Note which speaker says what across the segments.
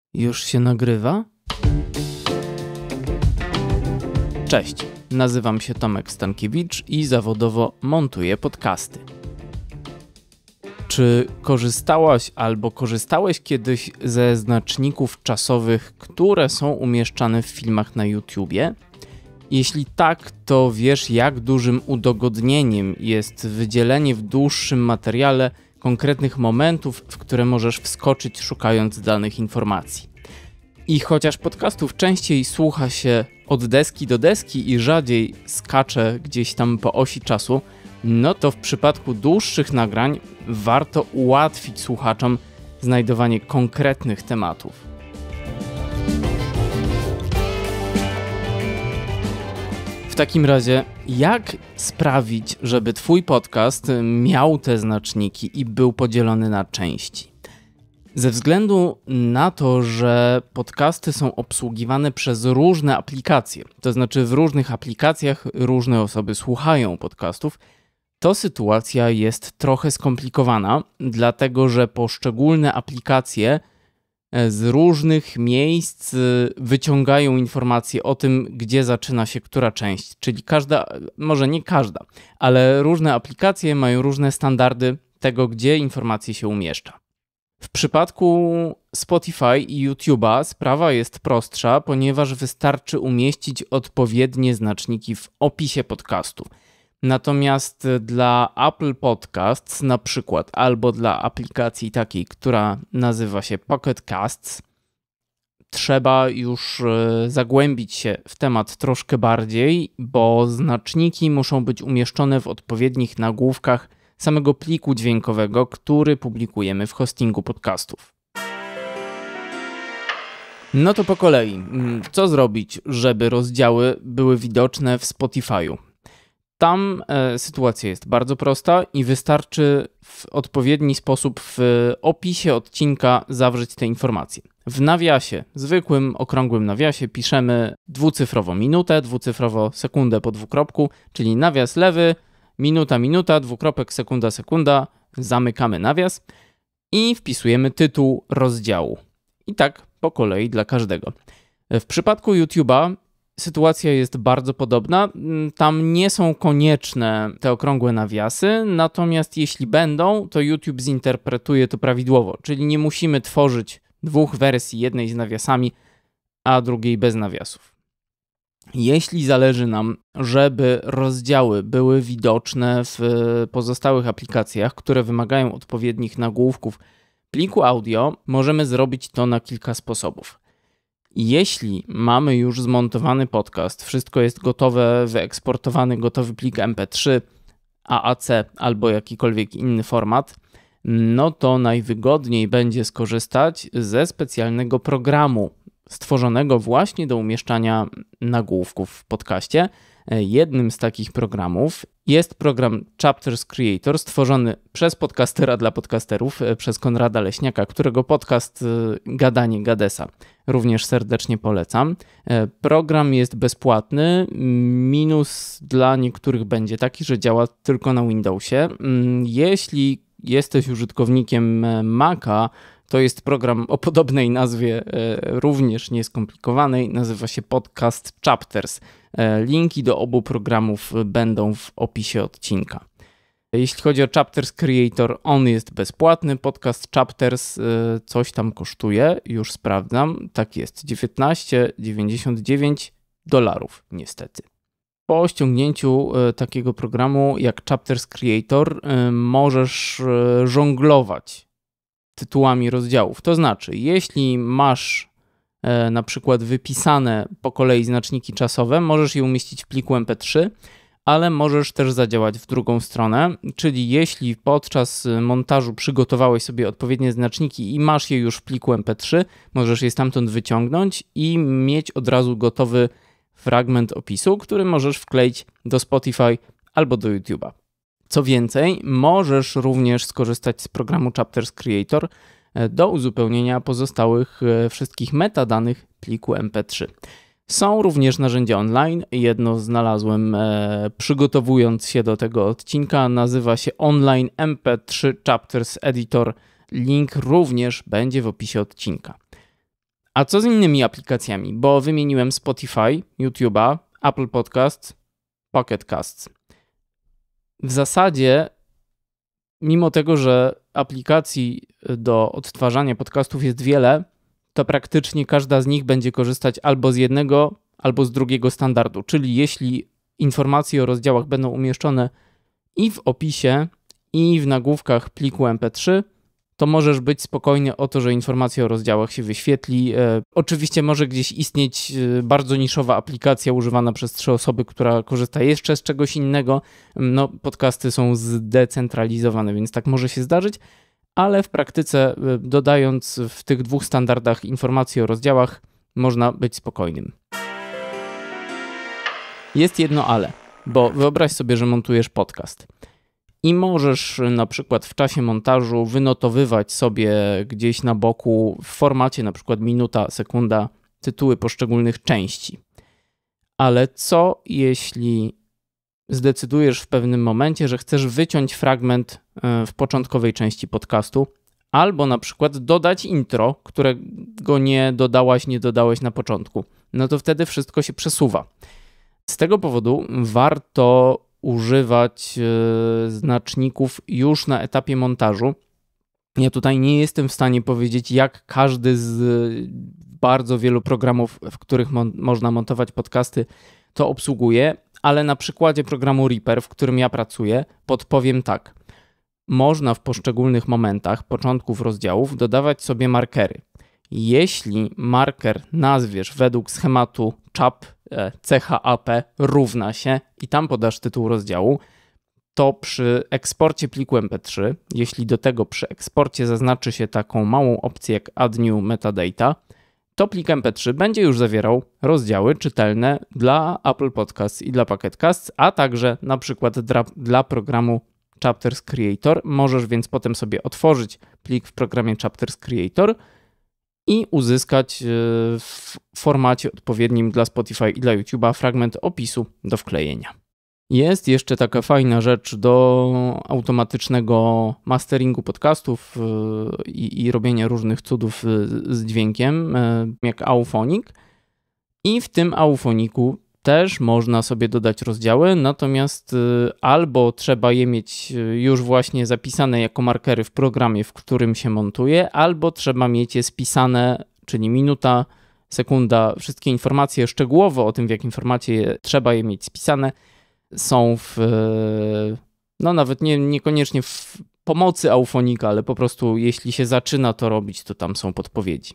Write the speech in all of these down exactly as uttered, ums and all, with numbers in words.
Speaker 1: Już się nagrywa? Cześć, nazywam się Tomek Stankiewicz i zawodowo montuję podcasty. Czy korzystałaś albo korzystałeś kiedyś ze znaczników czasowych, które są umieszczane w filmach na YouTubie? Jeśli tak, to wiesz, jak dużym udogodnieniem jest wydzielenie w dłuższym materiale konkretnych momentów, w które możesz wskoczyć, szukając danych informacji. I chociaż podcastów częściej słucha się od deski do deski i rzadziej skacze gdzieś tam po osi czasu, no to w przypadku dłuższych nagrań warto ułatwić słuchaczom znajdowanie konkretnych tematów. W takim razie, jak sprawić, żeby Twój podcast miał te znaczniki i był podzielony na części? Ze względu na to, że podcasty są obsługiwane przez różne aplikacje, to znaczy w różnych aplikacjach różne osoby słuchają podcastów, to sytuacja jest trochę skomplikowana, dlatego że poszczególne aplikacje z różnych miejsc wyciągają informacje o tym, gdzie zaczyna się która część, czyli każda, może nie każda, ale różne aplikacje mają różne standardy tego, gdzie informacje się umieszcza. W przypadku Spotify i YouTube'a sprawa jest prostsza, ponieważ wystarczy umieścić odpowiednie znaczniki w opisie podcastu. Natomiast dla Apple Podcasts na przykład, albo dla aplikacji takiej, która nazywa się Pocket Casts, trzeba już zagłębić się w temat troszkę bardziej, bo znaczniki muszą być umieszczone w odpowiednich nagłówkach samego pliku dźwiękowego, który publikujemy w hostingu podcastów. No to po kolei. Co zrobić, żeby rozdziały były widoczne w Spotify'u? Tam e, sytuacja jest bardzo prosta i wystarczy w odpowiedni sposób w opisie odcinka zawrzeć te informacje. W nawiasie, zwykłym, okrągłym nawiasie piszemy dwucyfrowo minutę, dwucyfrowo sekundę po dwukropku, czyli nawias lewy, minuta, minuta, dwukropek, sekunda, sekunda, zamykamy nawias i wpisujemy tytuł rozdziału. I tak po kolei dla każdego. W przypadku YouTube'a sytuacja jest bardzo podobna. Tam nie są konieczne te okrągłe nawiasy, natomiast jeśli będą, to YouTube zinterpretuje to prawidłowo, czyli nie musimy tworzyć dwóch wersji, jednej z nawiasami, a drugiej bez nawiasów. Jeśli zależy nam, żeby rozdziały były widoczne w pozostałych aplikacjach, które wymagają odpowiednich nagłówków pliku audio, możemy zrobić to na kilka sposobów. Jeśli mamy już zmontowany podcast, wszystko jest gotowe, wyeksportowany, gotowy plik em pe trzy, A A C albo jakikolwiek inny format, no to najwygodniej będzie skorzystać ze specjalnego programu stworzonego właśnie do umieszczania nagłówków w podcaście. Jednym z takich programów jest program Chapters Creator, stworzony przez podcastera dla podcasterów, przez Konrada Leśniaka, którego podcast Gadanie Gadesa również serdecznie polecam. Program jest bezpłatny, minus dla niektórych będzie taki, że działa tylko na Windowsie. Jeśli jesteś użytkownikiem Maca, to jest program o podobnej nazwie, również nieskomplikowanej, nazywa się Podcast Chapters. Linki do obu programów będą w opisie odcinka. Jeśli chodzi o Chapters Creator, on jest bezpłatny, Podcast Chapters coś tam kosztuje, już sprawdzam, tak jest, dziewiętnaście dziewięćdziesiąt dziewięć dolarów niestety. Po ściągnięciu takiego programu jak Chapters Creator możesz żonglować tytułami rozdziałów. To znaczy, jeśli masz e, na przykład wypisane po kolei znaczniki czasowe, możesz je umieścić w pliku em pe trzy, ale możesz też zadziałać w drugą stronę, czyli jeśli podczas montażu przygotowałeś sobie odpowiednie znaczniki i masz je już w pliku em pe trzy, możesz je stamtąd wyciągnąć i mieć od razu gotowy fragment opisu, który możesz wkleić do Spotify albo do YouTube'a. Co więcej, możesz również skorzystać z programu Chapters Creator do uzupełnienia pozostałych wszystkich metadanych pliku em pe trzy. Są również narzędzia online. Jedno znalazłem e, przygotowując się do tego odcinka. Nazywa się Online em pe trzy Chapters Editor. Link również będzie w opisie odcinka. A co z innymi aplikacjami? Bo wymieniłem Spotify, YouTube'a, Apple Podcast, Pocket Casts. W zasadzie, mimo tego, że aplikacji do odtwarzania podcastów jest wiele, to praktycznie każda z nich będzie korzystać albo z jednego, albo z drugiego standardu. Czyli jeśli informacje o rozdziałach będą umieszczone i w opisie, i w nagłówkach pliku em pe trzy, to możesz być spokojny o to, że informacja o rozdziałach się wyświetli. E, oczywiście może gdzieś istnieć e, bardzo niszowa aplikacja używana przez trzy osoby, która korzysta jeszcze z czegoś innego. No, podcasty są zdecentralizowane, więc tak może się zdarzyć, ale w praktyce, e, dodając w tych dwóch standardach informacje o rozdziałach, można być spokojnym. Jest jedno ale, bo wyobraź sobie, że montujesz podcast. I możesz na przykład w czasie montażu wynotowywać sobie gdzieś na boku w formacie na przykład minuta, sekunda tytuły poszczególnych części. Ale co jeśli zdecydujesz w pewnym momencie, że chcesz wyciąć fragment w początkowej części podcastu albo na przykład dodać intro, którego nie dodałaś, nie dodałeś na początku? No to wtedy wszystko się przesuwa. Z tego powodu warto używać e, znaczników już na etapie montażu. Ja tutaj nie jestem w stanie powiedzieć, jak każdy z bardzo wielu programów, w których mon- można montować podcasty, to obsługuje, ale na przykładzie programu Reaper, w którym ja pracuję, podpowiem tak. Można w poszczególnych momentach początków rozdziałów dodawać sobie markery. Jeśli marker nazwiesz według schematu chap, chap równa się i tam podasz tytuł rozdziału, to przy eksporcie pliku em pe trzy, jeśli do tego przy eksporcie zaznaczy się taką małą opcję jak Add New Metadata, to plik em pe trzy będzie już zawierał rozdziały czytelne dla Apple Podcasts i dla Pocket Casts, a także na przykład dla, dla programu Chapters Creator. Możesz więc potem sobie otworzyć plik w programie Chapters Creator i uzyskać w formacie odpowiednim dla Spotify i dla YouTube'a fragment opisu do wklejenia. Jest jeszcze taka fajna rzecz do automatycznego masteringu podcastów i, i robienia różnych cudów z dźwiękiem, jak Auphonic. I w tym Auphonicu też można sobie dodać rozdziały, natomiast albo trzeba je mieć już właśnie zapisane jako markery w programie, w którym się montuje, albo trzeba mieć je spisane, czyli minuta, sekunda, wszystkie informacje szczegółowo o tym, w jakim formacie je, trzeba je mieć spisane, są w, no nawet nie, niekoniecznie w pomocy Auphonica, ale po prostu jeśli się zaczyna to robić, to tam są podpowiedzi.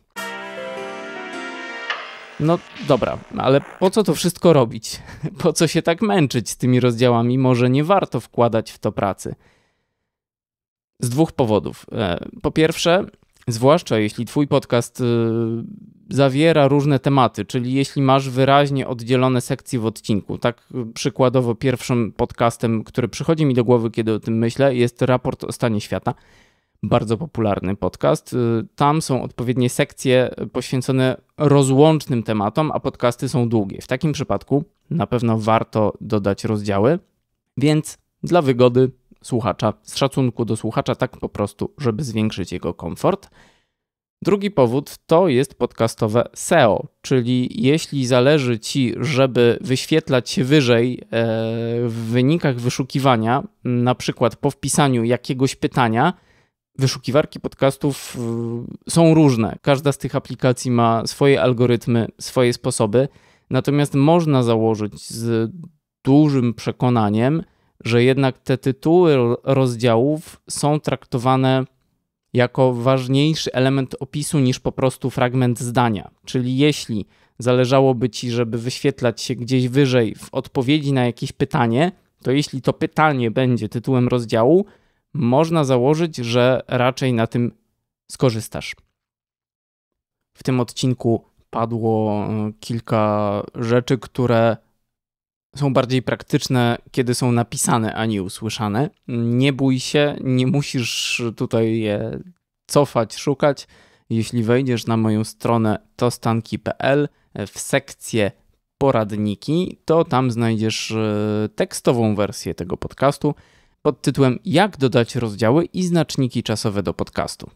Speaker 1: No dobra, ale po co to wszystko robić? Po co się tak męczyć z tymi rozdziałami? Może nie warto wkładać w to pracy. Z dwóch powodów. Po pierwsze, zwłaszcza jeśli twój podcast zawiera różne tematy, czyli jeśli masz wyraźnie oddzielone sekcje w odcinku. Tak przykładowo pierwszym podcastem, który przychodzi mi do głowy, kiedy o tym myślę, jest Raport o stanie świata. Bardzo popularny podcast. Tam są odpowiednie sekcje poświęcone rozłącznym tematom, a podcasty są długie. W takim przypadku na pewno warto dodać rozdziały, więc dla wygody słuchacza, z szacunku do słuchacza, tak po prostu, żeby zwiększyć jego komfort. Drugi powód to jest podcastowe S E O, czyli jeśli zależy ci, żeby wyświetlać się wyżej w wynikach wyszukiwania, na przykład po wpisaniu jakiegoś pytania, wyszukiwarki podcastów są różne. Każda z tych aplikacji ma swoje algorytmy, swoje sposoby, natomiast można założyć z dużym przekonaniem, że jednak te tytuły rozdziałów są traktowane jako ważniejszy element opisu niż po prostu fragment zdania. Czyli jeśli zależałoby ci, żeby wyświetlać się gdzieś wyżej w odpowiedzi na jakieś pytanie, to jeśli to pytanie będzie tytułem rozdziału, można założyć, że raczej na tym skorzystasz. W tym odcinku padło kilka rzeczy, które są bardziej praktyczne, kiedy są napisane, a nie usłyszane. Nie bój się, nie musisz tutaj je cofać, szukać. Jeśli wejdziesz na moją stronę tostanki kropka p l w sekcję poradniki, to tam znajdziesz tekstową wersję tego podcastu pod tytułem Jak dodać rozdziały i znaczniki czasowe do podcastu.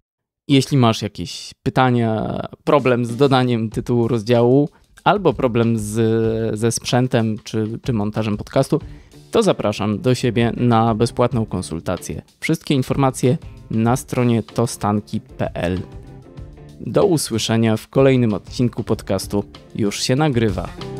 Speaker 1: Jeśli masz jakieś pytania, problem z dodaniem tytułu rozdziału albo problem z, ze sprzętem czy, czy montażem podcastu, to zapraszam do siebie na bezpłatną konsultację. Wszystkie informacje na stronie tostanki kropka p l. Do usłyszenia w kolejnym odcinku podcastu Już się nagrywa.